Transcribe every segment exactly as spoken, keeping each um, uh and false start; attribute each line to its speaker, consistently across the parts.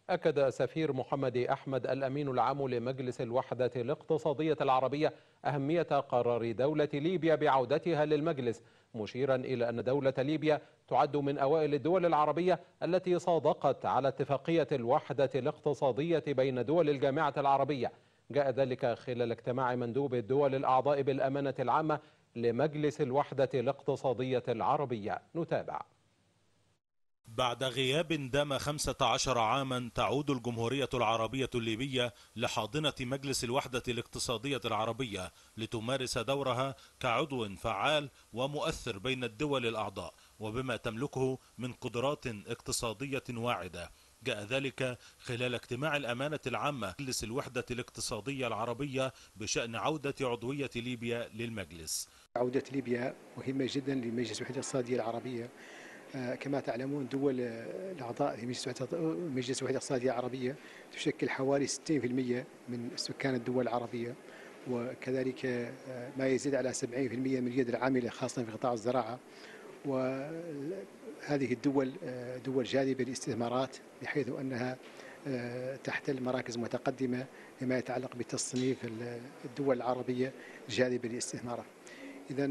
Speaker 1: أكد سفير محمد أحمد الأمين العام لمجلس الوحدة الاقتصادية العربية أهمية قرار دولة ليبيا بعودتها للمجلس، مشيرا إلى أن دولة ليبيا تعد من أوائل الدول العربية التي صادقت على اتفاقية الوحدة الاقتصادية بين دول الجامعة العربية. جاء ذلك خلال اجتماع مندوب الدول الأعضاء بالأمانة العامة لمجلس الوحدة الاقتصادية العربية. نتابع.
Speaker 2: بعد غياب دام خمسة عشر عاما تعود الجمهورية العربية الليبية لحاضنة مجلس الوحدة الاقتصادية العربية لتمارس دورها كعضو فعال ومؤثر بين الدول الأعضاء وبما تملكه من قدرات اقتصادية واعدة. جاء ذلك خلال اجتماع الأمانة العامة لمجلس الوحدة الاقتصادية العربية بشأن عودة عضوية ليبيا للمجلس.
Speaker 3: عودة ليبيا مهمة جدا لمجلس الوحدة الاقتصادية العربية. كما تعلمون دول الأعضاء في مجلس الوحدة الاقتصادية العربية تشكل حوالي ستين بالمئة من سكان الدول العربية، وكذلك ما يزيد على سبعين بالمئة من اليد العاملة خاصة في قطاع الزراعة. وهذه الدول دول جاذبة للاستثمارات بحيث أنها تحتل مراكز متقدمة فيما يتعلق بتصنيف الدول العربية جاذبة للاستثمارات. إذا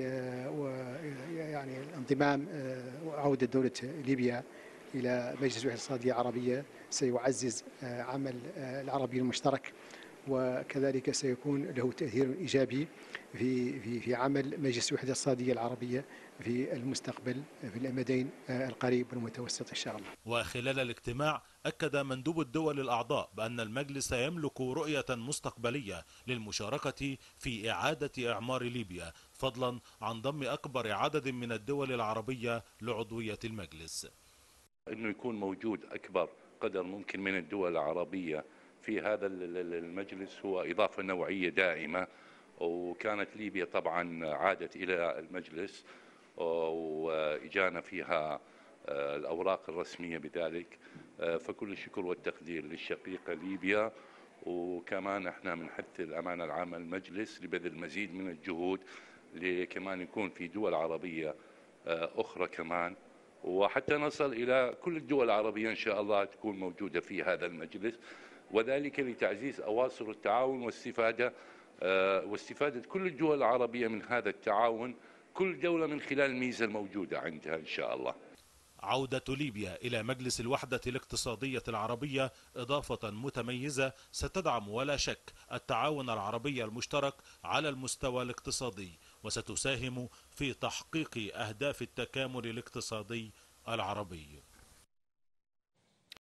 Speaker 3: يعني انضمام وعودة دولة ليبيا إلى مجلس الوحدة الاقتصادية العربية سيعزز عمل العربي المشترك، وكذلك سيكون له تأثير إيجابي في في في عمل مجلس الوحدة الاقتصادية العربية في المستقبل في الأمدين القريب والمتوسط إن شاء الله.
Speaker 2: وخلال الاجتماع أكد مندوب الدول الأعضاء بأن المجلس يملك رؤية مستقبلية للمشاركة في إعادة إعمار ليبيا، فضلا عن ضم أكبر عدد من الدول العربية لعضوية المجلس.
Speaker 4: أنه يكون موجود أكبر قدر ممكن من الدول العربية في هذا المجلس هو إضافة نوعية دائمة، وكانت ليبيا طبعا عادت إلى المجلس وإجانا فيها الأوراق الرسمية بذلك، فكل الشكر والتقدير للشقيقة ليبيا. وكمان احنا بنحث الأمانة العامة المجلس لبذل مزيد من الجهود لكمان يكون في دول عربية أخرى كمان، وحتى نصل إلى كل الدول العربية إن شاء الله تكون موجودة في هذا المجلس، وذلك لتعزيز أواصر التعاون واستفادة واستفادة كل الدول العربية من هذا التعاون، كل دولة من خلال الميزة الموجودة عندها إن شاء الله.
Speaker 2: عودة ليبيا إلى مجلس الوحدة الاقتصادية العربية إضافة متميزة ستدعم ولا شك التعاون العربي المشترك على المستوى الاقتصادي، وستساهم في تحقيق أهداف التكامل الاقتصادي العربي.